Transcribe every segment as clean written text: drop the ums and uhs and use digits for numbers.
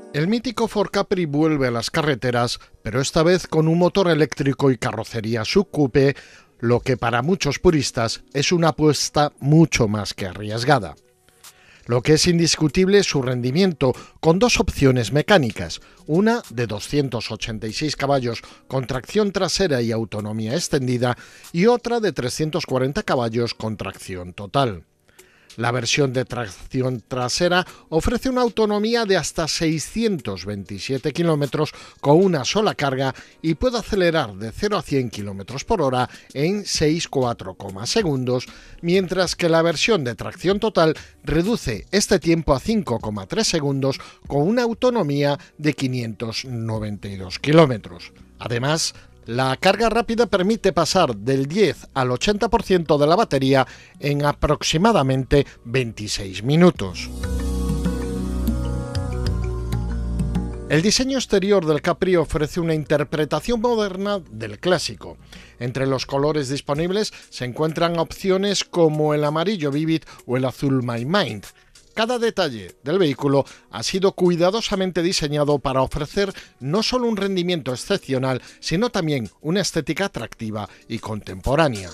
El mítico Ford Capri vuelve a las carreteras, pero esta vez con un motor eléctrico y carrocería subcoupe, lo que para muchos puristas es una apuesta mucho más que arriesgada. Lo que es indiscutible es su rendimiento, con dos opciones mecánicas, una de 286 caballos con tracción trasera y autonomía extendida y otra de 340 caballos con tracción total. La versión de tracción trasera ofrece una autonomía de hasta 627 km con una sola carga y puede acelerar de 0 a 100 km por hora en 6,4 segundos, mientras que la versión de tracción total reduce este tiempo a 5,3 segundos con una autonomía de 592 km. Además, la carga rápida permite pasar del 10 al 80% de la batería en aproximadamente 26 minutos. El diseño exterior del Capri ofrece una interpretación moderna del clásico. Entre los colores disponibles se encuentran opciones como el amarillo Vivid o el azul My Mind. Cada detalle del vehículo ha sido cuidadosamente diseñado para ofrecer no solo un rendimiento excepcional, sino también una estética atractiva y contemporánea.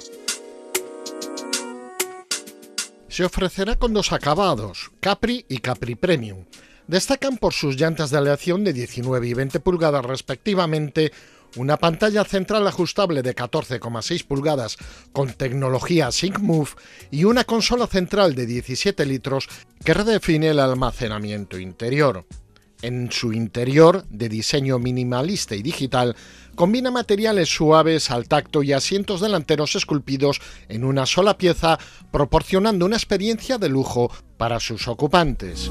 Se ofrecerá con dos acabados, Capri y Capri Premium. Destacan por sus llantas de aleación de 19 y 20 pulgadas respectivamente, una pantalla central ajustable de 14,6 pulgadas con tecnología SyncMove y una consola central de 17 litros que redefine el almacenamiento interior. En su interior, de diseño minimalista y digital, combina materiales suaves al tacto y asientos delanteros esculpidos en una sola pieza, proporcionando una experiencia de lujo para sus ocupantes.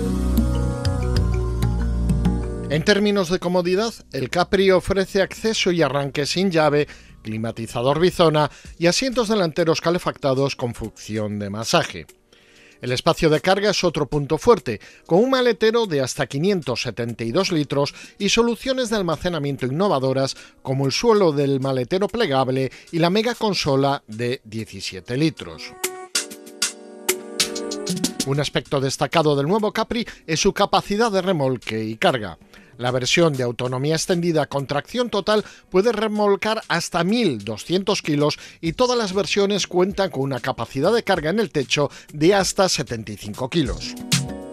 En términos de comodidad, el Capri ofrece acceso y arranque sin llave, climatizador bizona y asientos delanteros calefactados con función de masaje. El espacio de carga es otro punto fuerte, con un maletero de hasta 572 litros y soluciones de almacenamiento innovadoras como el suelo del maletero plegable y la mega consola de 17 litros. Un aspecto destacado del nuevo Capri es su capacidad de remolque y carga. La versión de autonomía extendida con tracción total puede remolcar hasta 1.200 kilos y todas las versiones cuentan con una capacidad de carga en el techo de hasta 75 kilos.